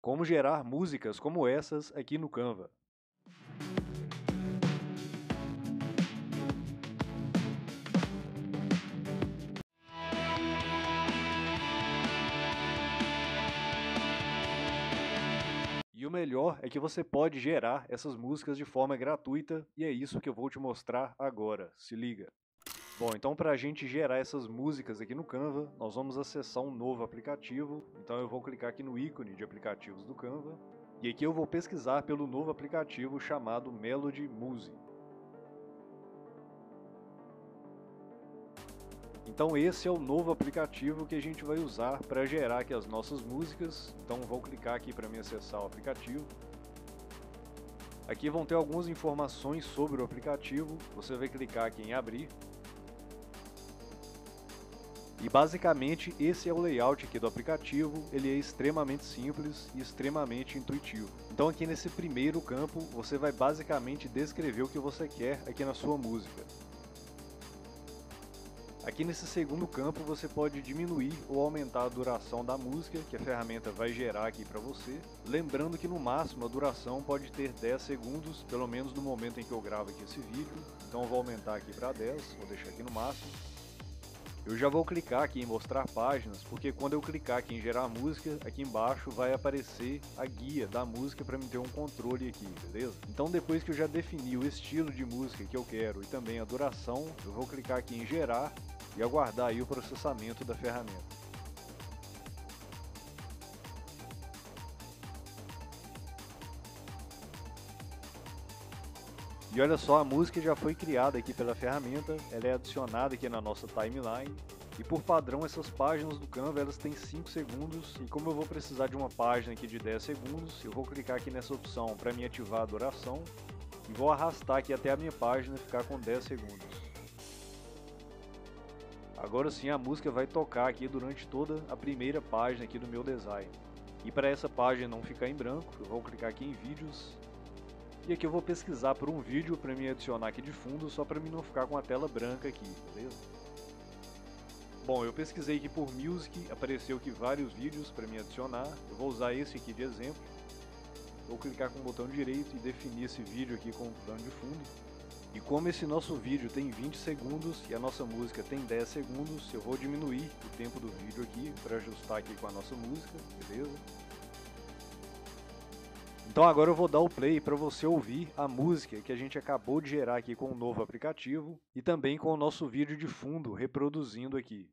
Como gerar músicas como essas aqui no Canva. E o melhor é que você pode gerar essas músicas de forma gratuita e é isso que eu vou te mostrar agora, se liga. Bom, então para a gente gerar essas músicas aqui no Canva, nós vamos acessar um novo aplicativo. Então eu vou clicar aqui no ícone de aplicativos do Canva e aqui eu vou pesquisar pelo novo aplicativo chamado Melody Muse. Então esse é o novo aplicativo que a gente vai usar para gerar aqui as nossas músicas. Então vou clicar aqui para me acessar o aplicativo. Aqui vão ter algumas informações sobre o aplicativo. Você vai clicar aqui em abrir. E basicamente esse é o layout aqui do aplicativo, ele é extremamente simples e extremamente intuitivo. Então aqui nesse primeiro campo você vai basicamente descrever o que você quer aqui na sua música. Aqui nesse segundo campo você pode diminuir ou aumentar a duração da música que a ferramenta vai gerar aqui para você. Lembrando que no máximo a duração pode ter 10 segundos, pelo menos no momento em que eu gravo aqui esse vídeo. Então eu vou aumentar aqui para 10, vou deixar aqui no máximo. Eu já vou clicar aqui em mostrar páginas, porque quando eu clicar aqui em gerar música, aqui embaixo vai aparecer a guia da música para me ter um controle aqui, beleza? Então depois que eu já defini o estilo de música que eu quero e também a duração, eu vou clicar aqui em gerar e aguardar aí o processamento da ferramenta. E olha só, a música já foi criada aqui pela ferramenta, ela é adicionada aqui na nossa timeline. E por padrão essas páginas do Canva elas têm 5 segundos e como eu vou precisar de uma página aqui de 10 segundos, eu vou clicar aqui nessa opção para me ativar a duração e vou arrastar aqui até a minha página ficar com 10 segundos. Agora sim a música vai tocar aqui durante toda a primeira página aqui do meu design. E para essa página não ficar em branco, eu vou clicar aqui em vídeos. E aqui eu vou pesquisar por um vídeo para me adicionar aqui de fundo, só para mim não ficar com a tela branca aqui, beleza? Bom, eu pesquisei aqui por Music, apareceu aqui vários vídeos para me adicionar. Eu vou usar esse aqui de exemplo. Vou clicar com o botão direito e definir esse vídeo aqui com o plano de fundo. E como esse nosso vídeo tem 20 segundos e a nossa música tem 10 segundos, eu vou diminuir o tempo do vídeo aqui para ajustar aqui com a nossa música, beleza? Então agora eu vou dar o play para você ouvir a música que a gente acabou de gerar aqui com o novo aplicativo e também com o nosso vídeo de fundo reproduzindo aqui.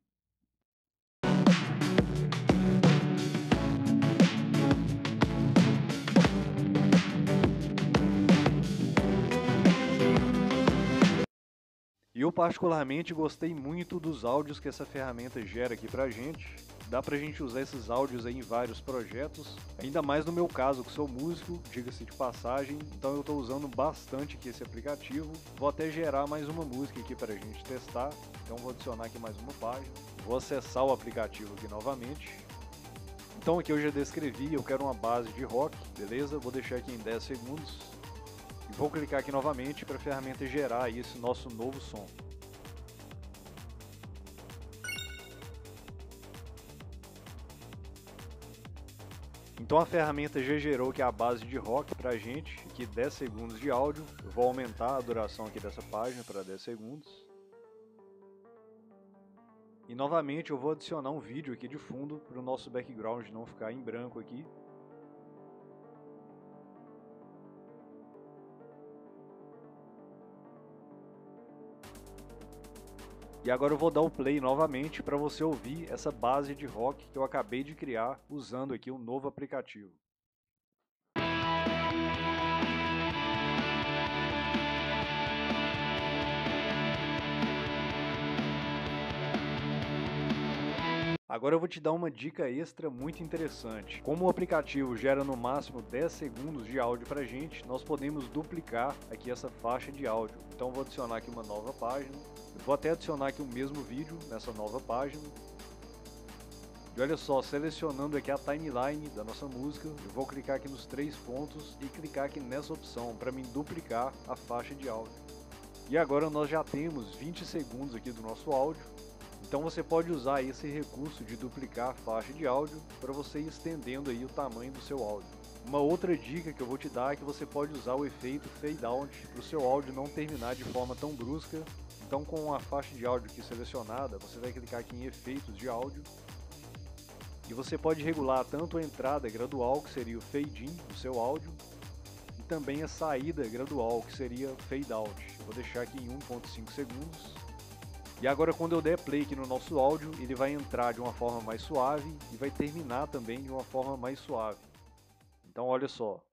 E eu particularmente gostei muito dos áudios que essa ferramenta gera aqui pra gente. Dá pra gente usar esses áudios aí em vários projetos, ainda mais no meu caso que sou músico, diga-se de passagem, então eu estou usando bastante aqui esse aplicativo. Vou até gerar mais uma música aqui pra gente testar, então vou adicionar aqui mais uma página. Vou acessar o aplicativo aqui novamente. Então aqui eu já descrevi, eu quero uma base de rock, beleza? Vou deixar aqui em 10 segundos. E vou clicar aqui novamente para a ferramenta gerar aí esse nosso novo som. Então a ferramenta já gerou aqui a base de rock para a gente, aqui 10 segundos de áudio. Eu vou aumentar a duração aqui dessa página para 10 segundos. E novamente eu vou adicionar um vídeo aqui de fundo para o nosso background não ficar em branco aqui. E agora eu vou dar o play novamente para você ouvir essa base de rock que eu acabei de criar usando aqui um novo aplicativo. Agora eu vou te dar uma dica extra muito interessante. Como o aplicativo gera no máximo 10 segundos de áudio pra gente, nós podemos duplicar aqui essa faixa de áudio. Então eu vou adicionar aqui uma nova página. Eu vou até adicionar aqui o mesmo vídeo nessa nova página. E olha só, selecionando aqui a timeline da nossa música, eu vou clicar aqui nos 3 pontos e clicar aqui nessa opção para mim duplicar a faixa de áudio. E agora nós já temos 20 segundos aqui do nosso áudio. Então você pode usar esse recurso de duplicar a faixa de áudio para você ir estendendo aí o tamanho do seu áudio. Uma outra dica que eu vou te dar é que você pode usar o efeito fade out para o seu áudio não terminar de forma tão brusca. Então, com a faixa de áudio aqui selecionada, você vai clicar aqui em efeitos de áudio e você pode regular tanto a entrada gradual, que seria o fade in do seu áudio, e também a saída gradual, que seria fade out. Eu vou deixar aqui em 1.5 segundos. E agora, quando eu der play aqui no nosso áudio, ele vai entrar de uma forma mais suave e vai terminar também de uma forma mais suave. Então olha só.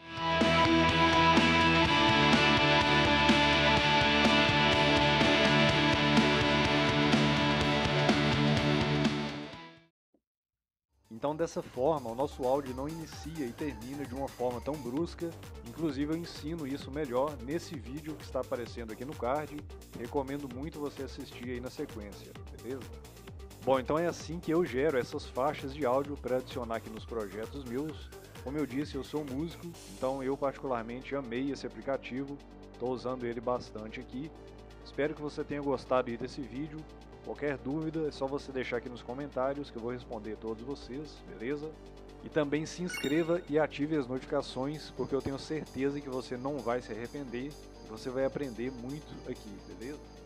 Então dessa forma, o nosso áudio não inicia e termina de uma forma tão brusca. Inclusive eu ensino isso melhor nesse vídeo que está aparecendo aqui no card. Recomendo muito você assistir aí na sequência, beleza? Bom, então é assim que eu gero essas faixas de áudio para adicionar aqui nos projetos meus. Como eu disse, eu sou músico, então eu particularmente amei esse aplicativo. Estou usando ele bastante aqui. Espero que você tenha gostado aí desse vídeo. Qualquer dúvida é só você deixar aqui nos comentários que eu vou responder todos vocês, beleza? E também se inscreva e ative as notificações, porque eu tenho certeza que você não vai se arrepender e você vai aprender muito aqui, beleza?